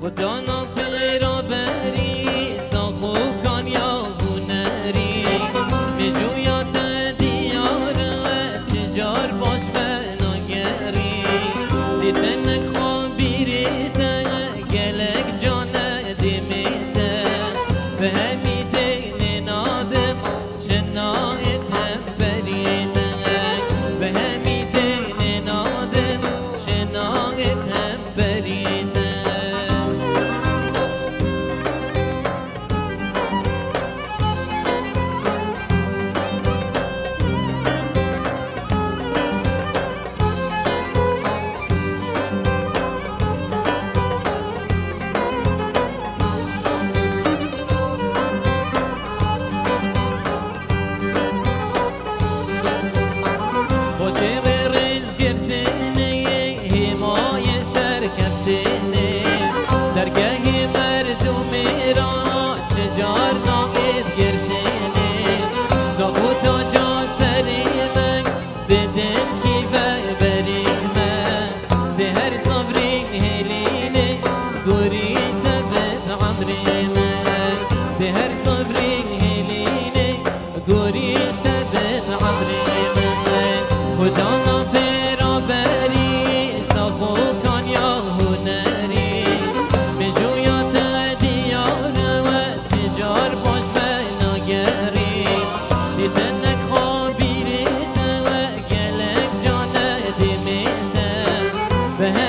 خدا ناپیرا بری ساخو کان یا هنری مجویات دیاره چجار باش بناگری دیتنک خوابیریته گلک جانه دیمیته به همی دین نادم شنایت هم بریده به همی دین نادم شنایت هم بریده درگاه مردمی را چجار ناید گردنه زاخو تا جا سری من بدم کی و بری من ده هر صبرین هلینه گوری تبت عمری من ده هر صبرین هلینه گوری تبت عمری من خدا ناپیرا بری ساخو کان یا هنری به